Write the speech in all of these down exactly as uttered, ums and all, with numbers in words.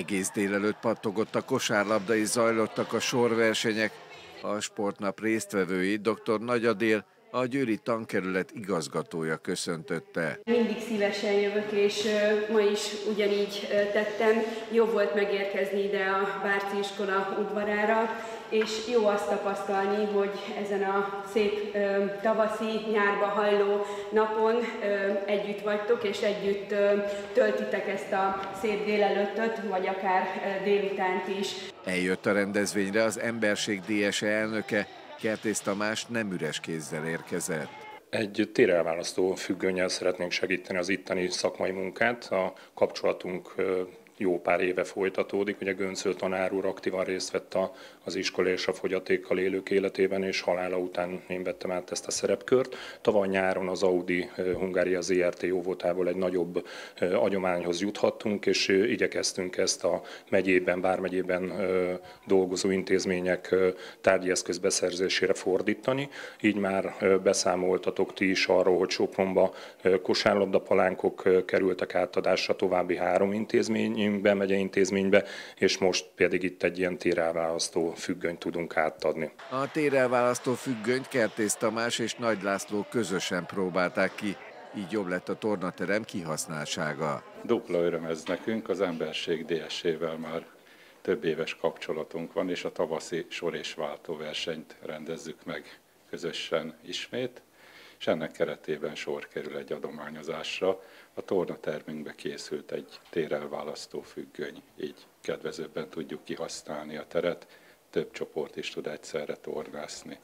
Egész délelőtt pattogott a kosárlabda és zajlottak a sorversenyek. A sportnap résztvevői dr. Nagy Adél, a győri tankerület igazgatója köszöntötte. Mindig szívesen jövök, és ma is ugyanígy tettem. Jó volt megérkezni ide a Bárci iskola udvarára, és jó azt tapasztalni, hogy ezen a szép tavaszi, nyárba hajló napon együtt vagytok, és együtt töltitek ezt a szép délelőttöt, vagy akár délutánt is. Eljött a rendezvényre az Emberség dé es e elnöke, Kertész Tamás nem üres kézzel érkezett. Egy térelválasztó függönnyel szeretnénk segíteni az itteni szakmai munkát. A kapcsolatunk jó pár éve folytatódik. Ugye Göncöl tanár úr aktívan részt vett az iskola és a fogyatékkal élők életében, és halála után én vettem át ezt a szerepkört. Tavaly nyáron az Audi Hungária zé er té óvodából egy nagyobb adományhoz juthattunk, és igyekeztünk ezt a megyében, vármegyében dolgozó intézmények tárgyi eszköz beszerzésére fordítani. Így már beszámoltatok ti is arról, hogy Sopronba kosárlabdapalánkok kerültek átadásra további három intézmény, megye intézménybe, és most pedig itt egy ilyen térelválasztó függönyt tudunk átadni. A térelválasztó függönyt Kertész Tamás és Nagy László közösen próbálták ki, így jobb lett a tornaterem kihasználtsága. Dupla öröm ez nekünk, az Emberség dé es é-vel már több éves kapcsolatunk van, és a tavaszi sor- és váltóversenyt rendezzük meg közösen ismét, és ennek keretében sor kerül egy adományozásra. A tornatermünkbe készült egy térelválasztó függöny, így kedvezőbben tudjuk kihasználni a teret, több csoport is tud egyszerre tornászni.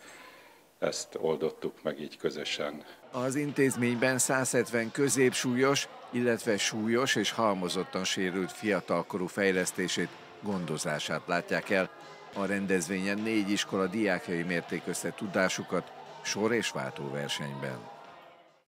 Ezt oldottuk meg így közösen. Az intézményben száz hetven középsúlyos, illetve súlyos és halmozottan sérült fiatalkorú fejlesztését, gondozását látják el. A rendezvényen négy iskola diákjai mérték össze tudásukat sor- és váltóversenyben.